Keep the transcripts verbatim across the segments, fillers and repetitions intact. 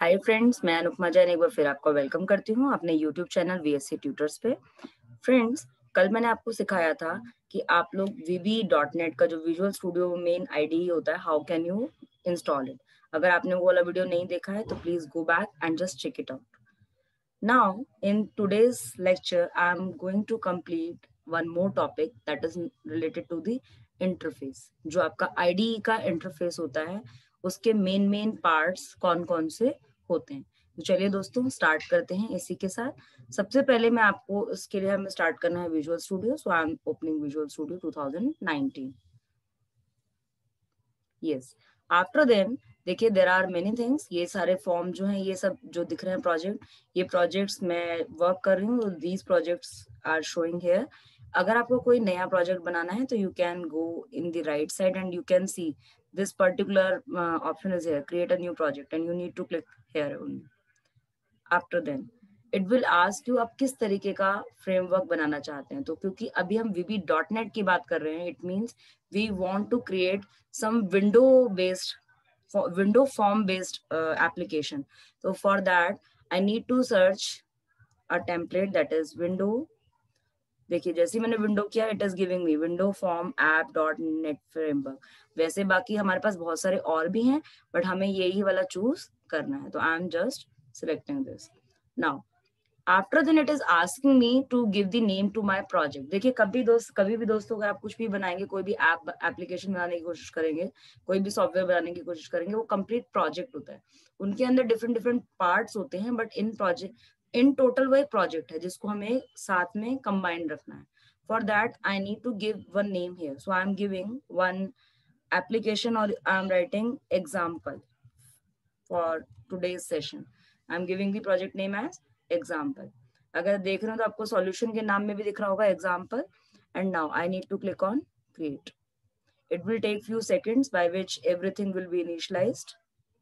Hi friends, मैं अनुपमा जैन एक बार फिर आपको वेलकम करती हूँ अपने यूट्यूब चैनल वीएससी ट्यूटर्स पे। फ्रेंड्स, कल मैंने आपको सिखाया था कि आप लोग वीबी डॉट नेट का जो विजुअल स्टूडियो मेन आईडी होता है, how can you install it. अगर आपने वो वाला वीडियो नहीं देखा है तो please go back and just check it out. Now in today's lecture I am going to complete one more topic that is related to the interface. जो आपका आईडी का इंटरफेस होता है, उसके मेन मेन पार्ट्स कौन कौन से होते हैं। तो चलिए दोस्तों स्टार्ट करते हैं इसी के साथ। सबसे पहले मैं आपको इसके लिए हमें स्टार्ट करना है Visual Studio. So I am opening Visual Studio two thousand nineteen. Yes, after then देखिए देर आर मेनी थिंग्स। ये सारे फॉर्म जो हैं, ये सब जो दिख रहे हैं प्रोजेक्ट, ये प्रोजेक्ट्स मैं वर्क कर रही हूँ। These projects are showing here. अगर आपको कोई नया प्रोजेक्ट बनाना है तो you can go in the right side and you can see this particular uh, option is here, create a new project, and you need to click here only. After then it will ask you आप किस तरीके का framework बनाना चाहते हैं। तो क्योंकि अभी हम वीबी डॉट नेट की बात कर रहे हैं, it means we want to create some window based window form based application. तो for that I need to search a template that is window. देखिए जैसे मैंने विंडो किया, it is giving me window form app dot net framework. वैसे बाकी हमारे पास बहुत सारे और भी हैं, बट हमें यही वाला चूज करना है। तो I am just selecting this now. After then it is asking me to give the name to my project. देखिए कभी दोस्त कभी भी दोस्तों अगर आप कुछ भी बनाएंगे, कोई भी ऐप एप्लीकेशन बनाने की कोशिश करेंगे, कोई भी सॉफ्टवेयर बनाने की कोशिश करेंगे, वो कंप्लीट प्रोजेक्ट होता है। उनके अंदर डिफरेंट डिफरेंट पार्ट्स होते हैं, but in project in total वो एक प्रोजेक्ट है जिसको हमें साथ में कंबाइन रखना है। For that I need to give one name here. So I am giving one application, or I am writing example for today's session. I am giving the project name as example. अगर देख रहे हो तो आपको solution के नाम में भी दिख रहा होगा example. And now I need to click on create. It will take few seconds by which everything will be initialized.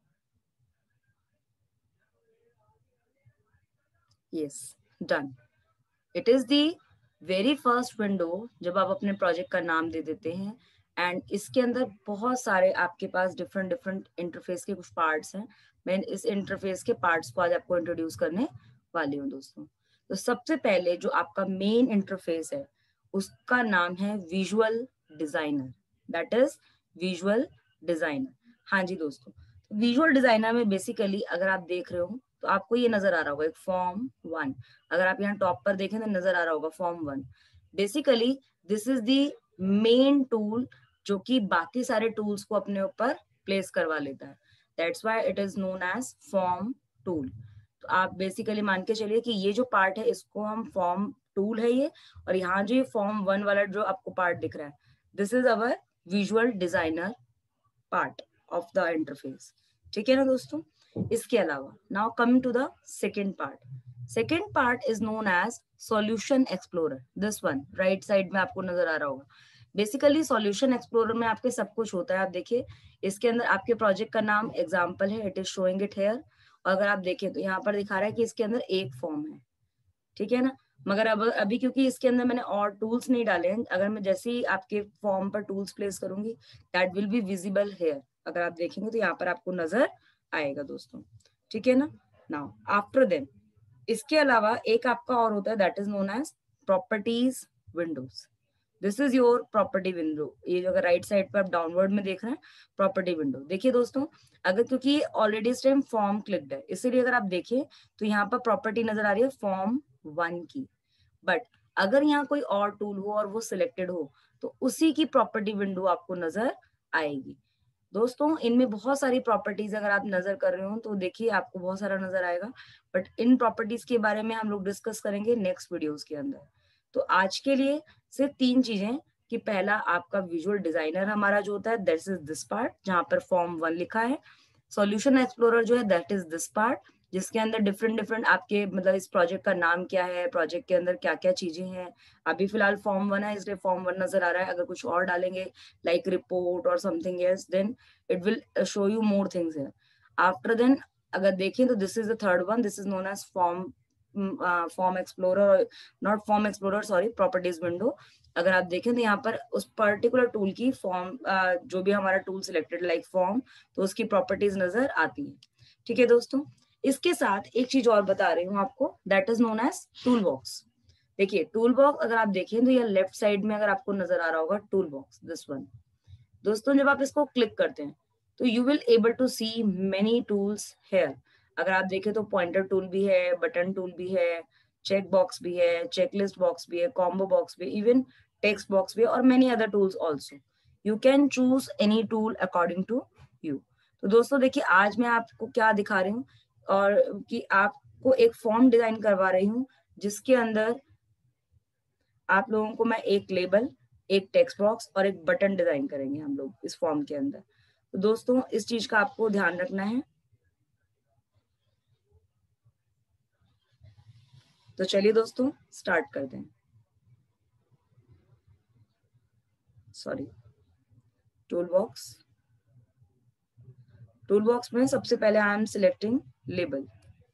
Yes, done. It is the very first window जब आप अपने प्रोजेक्ट का नाम दे देते हैं, एंड इसके अंदर बहुत सारे आपके पास डिफरेंट डिफरेंट इंटरफेस के कुछ पार्ट्स हैं। मैं इस इंटरफेस के पार्ट्स को आज आपको इंट्रोड्यूस करने वाली हूँ दोस्तों। तो सबसे पहले जो आपका मेन इंटरफेस है उसका नाम है visual designer. That is visual designer. हाँ जी दोस्तों, विजुअल डिजाइनर में बेसिकली अगर आप देख रहे हो तो आपको ये नजर आ रहा होगा एक फॉर्म वन। अगर आप यहाँ टॉप पर देखें तो नजर आ रहा होगा form one. Basically this is the main tool जो कि बाकी सारे टूल्स को अपने ऊपर प्लेस करवा लेता है। That's why it is known as form tool. तो आप बेसिकली मान के चलिए कि ये जो पार्ट है इसको हम फॉर्म टूल है ये, और यहाँ जो ये फॉर्म वन वाला जो आपको पार्ट दिख रहा है, this is our visual designer part of the interface. ठीक है ना दोस्तों। इसके अलावा now coming to the second part. Second part is known as solution explorer. This one right side में आपको नजर आ रहा होगा। बेसिकली सॉल्यूशन एक्सप्लोरर में आपके सब कुछ होता है। आप देखिए इसके अंदर आपके प्रोजेक्ट का नाम एग्जाम्पल है, it is showing it here. और अगर आप देखें तो यहाँ पर दिखा रहा है कि इसके अंदर एक फॉर्म है, ठीक है ना। मगर अब अभी क्योंकि इसके अंदर मैंने और टूल्स नहीं डाले हैं, अगर मैं जैसे ही आपके फॉर्म पर टूल्स प्लेस करूंगी that will be visible here. अगर आप देखेंगे तो यहाँ पर आपको नजर आएगा दोस्तों, ठीक है ना। नाउ आफ्टर देन इसके अलावा एक आपका और होता है that is known as properties windows. This is your property window. ये जो अगर राइट साइड पर आप डाउनवर्ड में देख रहे हैं प्रॉपर्टी विंडो, देखिए दोस्तों अगर क्योंकि ऑलरेडी इस टाइम फॉर्म क्लिक्ड है इसीलिए अगर आप देखें तो यहाँ पर प्रॉपर्टी नजर आ रही है फॉर्म वन की। बट अगर यहाँ कोई और टूल हो और वो सिलेक्टेड हो तो उसी की प्रॉपर्टी विंडो आपको नजर आएगी। दोस्तों इनमें बहुत सारी प्रॉपर्टीज अगर आप नजर कर रहे हो तो देखिए आपको बहुत सारा नजर आएगा, बट इन प्रॉपर्टीज के बारे में हम लोग डिस्कस करेंगे नेक्स्ट वीडियोस के अंदर। तो आज के लिए सिर्फ तीन चीजें कि पहला आपका विजुअल डिजाइनर हमारा जो होता है दैट इज दिस पार्ट जहां पर फॉर्म वन लिखा है। सॉल्यूशन एक्सप्लोरर जो है दैट इज दिस पार्ट जिसके अंदर डिफरेंट डिफरेंट आपके मतलब इस प्रोजेक्ट का नाम क्या है, प्रोजेक्ट के अंदर क्या क्या चीजें हैं। अभी फिलहाल फॉर्म वन है इसलिए फॉर्म वन नजर आ रहा है। अगर कुछ और डालेंगे लाइक रिपोर्ट और something else then it will show you more things here. After then अगर देखें तो this is the third one, this is known as form form explorer, not form explorer sorry properties window. अगर आप देखें तो यहाँ पर उस पर्टिकुलर टूल की फॉर्म uh, जो भी हमारा टूल सिलेक्टेड लाइक फॉर्म, तो उसकी प्रॉपर्टीज नजर आती है। ठीक है दोस्तों, इसके साथ एक चीज और बता रही हूँ आपको, that is known as tool box. देखिए टूल बॉक्स अगर आप देखें तो ये लेफ्ट साइड में अगर आपको नजर आ रहा होगा टूल बॉक्स, दिस वन। दोस्तों जब आप इसको क्लिक करते हैं तो you will able to see many tools here. अगर आप देखें तो पॉइंटर टूल भी है, बटन टूल भी है, चेक बॉक्स भी है, चेकलिस्ट बॉक्स भी है, कॉम्बो बॉक्स भी, इवन टेक्स्ट बॉक्स भी है, और many other tools also. You can choose any tool according to you. तो दोस्तों देखिए आज मैं आपको क्या दिखा रही हूँ, और कि आपको एक फॉर्म डिजाइन करवा रही हूँ जिसके अंदर आप लोगों को मैं एक लेबल, एक टेक्स्ट बॉक्स और एक बटन डिजाइन करेंगे हम लोग इस फॉर्म के अंदर। तो दोस्तों इस चीज का आपको ध्यान रखना है। तो चलिए दोस्तों स्टार्ट करते हैं। Sorry, tool box, tool box में सबसे पहले आई एम सिलेक्टिंग लेबल।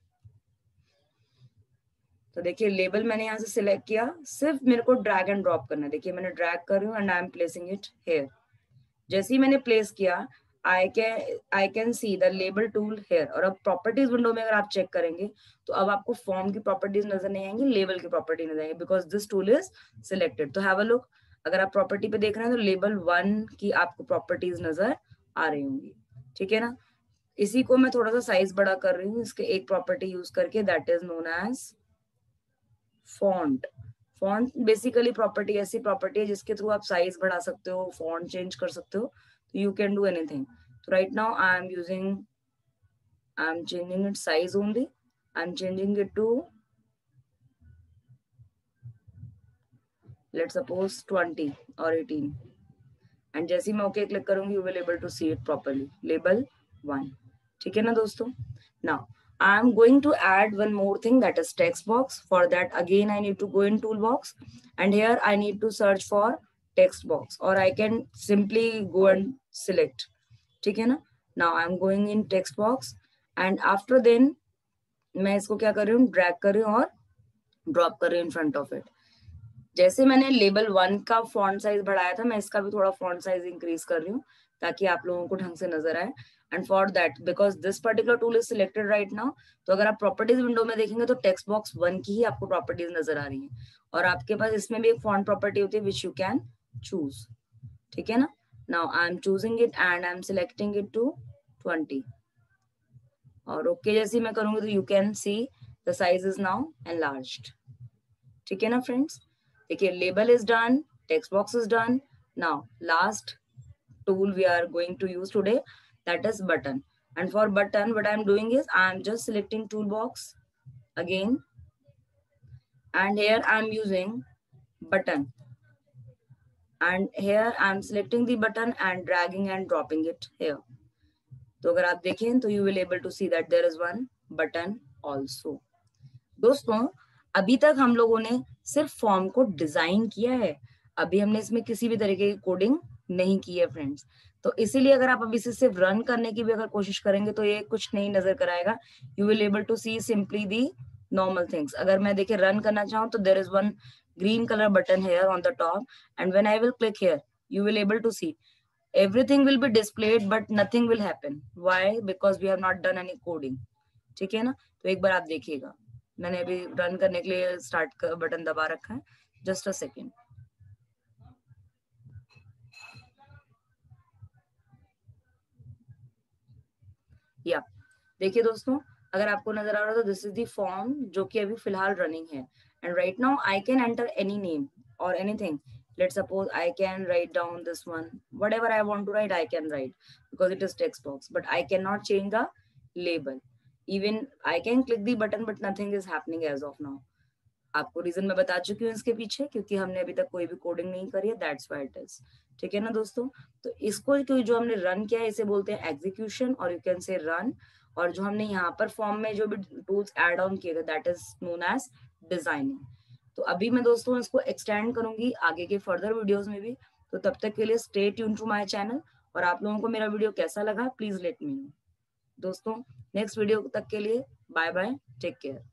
तो देखिए लेबल मैंने यहाँ से सिलेक्ट किया, सिर्फ मेरे को ड्रैग एंड ड्रॉप करना है। देखिए मैंने ड्रैग कर रही हूँ and I am placing it here. जैसे ही मैंने प्लेस किया I can I can see the label tool here. और अब प्रॉपर्टीज विंडो में अगर आप चेक करेंगे तो अब आपको फॉर्म की प्रॉपर्टीज नजर नहीं आएंगी, लेबल की प्रॉपर्टी नजर आएंगी, because this tool is selected. तो हैव अ लुक, अगर आप प्रॉपर्टी पे देख रहे हैं तो लेबल वन की आपको प्रॉपर्टीज नजर आ रही होंगी, ठीक है ना। इसी को मैं थोड़ा सा साइज बड़ा कर रही हूँ इसके एक प्रॉपर्टी यूज करके, that is known as font. Font basically property ऐसी प्रॉपर्टी है जिसके थ्रू आप साइज बढ़ा सकते हो, फॉन्ट चेंज कर सकते हो, तो यू कैन डू एनीथिंग। तो right now I am using, I am changing it size only, I am changing it to let's suppose twenty और एटीन, एंड जैसे ही मैं ओके क्लिक करूंगी you will able to see it properly, label one, ठीक है ना दोस्तों। Now I am going to add one more thing, that is text box. For that again I need to go in toolbox, and here I need to search for text box, or I can simply go and select, ठीक है ना। Now I am going in text box, and after then मैं इसको क्या कर रही हूँ, drag कर रही हूँ और ड्रॉप कर रही हूँ इन फ्रंट ऑफ इट। जैसे मैंने लेबल वन का फॉन्ट साइज बढ़ाया था, मैं इसका भी थोड़ा फॉन्ट साइज इंक्रीज कर रही हूँ ताकि आप लोगों को ढंग से नजर आए। And for that because this particular tool is selected right now, तो अगर आप प्रॉपर्टीज विंडो में देखेंगे तो टेक्स्ट बॉक्स वन की ही आपको प्रॉपर्टीज नजर आ रही है, और आपके पास इसमें भी एक फॉन्ट प्रॉपर्टी होती है विच यू कैन चूज, ठीक है ना। Now I am choosing it and I am selecting it to twenty, और ओके okay, जैसे मैं करूंगी तो you can see the size is now enlarged, ठीक है ना फ्रेंड्स। देखिए label is done, text box is done. Now last tool we are going to use today, that is button. And for button what I am doing is I am just selecting toolbox again, and here I am using button, and here I am selecting the button and dragging and dropping it here. तो अगर आप देखें तो you will able to see that there is one button also. दोस्तों अभी तक हम लोगों ने सिर्फ फॉर्म को डिजाइन किया है, अभी हमने इसमें किसी भी तरीके की कोडिंग नहीं की है फ्रेंड्स। तो इसीलिए अगर आप अभी से सिर्फ रन करने की भी अगर कोशिश करेंगे तो ये कुछ नहीं नजर कर आएगा, you will able to see simply the normal things. अगर मैं देखिए रन करना चाहूँ तो there is one green colour button here on the top, and when I will click here you will able to see everything will be displayed but nothing will happen. Why? Because we have not done any coding, ठीक है ना। तो एक बार आप देखिएगा, मैंने अभी run करने के लिए स्टार्ट का बटन दबा रखा है, जस्ट अ सेकेंड। या देखिए दोस्तों अगर आपको नजर आ रहा हो तो दिस इज द फॉर्म जो कि अभी फिलहाल रनिंग है, and right now I can enter any name और anything. Let's suppose I can write down this one, whatever I want to write I can write because it is text box, but I cannot change the label. Even I can click the button but nothing is happening as of now. आपको reason मैं बता चुकी हूँ इसके पीछे, क्योंकि हमने अभी तक कोई भी कोडिंग नहीं करी है, दैट्स व्हाई इट इज, ठीक है ना दोस्तों। तो इसको जो हमने रन किया है इसे बोलते हैं एग्जीक्यूशन, और यू कैन से रन। और जो हमने यहाँ पर फॉर्म में जो भी टूल्स एड ऑन किए थे that is known as designing. तो अभी मैं दोस्तों इसको एक्सटेंड करूंगी आगे के फर्दर वीडियोस में भी, तो तब तक के लिए stay tune to my channel. और आप लोगों को मेरा वीडियो कैसा लगा प्लीज लेट मी नो दोस्तों। नेक्स्ट वीडियो तक के लिए बाय बाय, टेक केयर।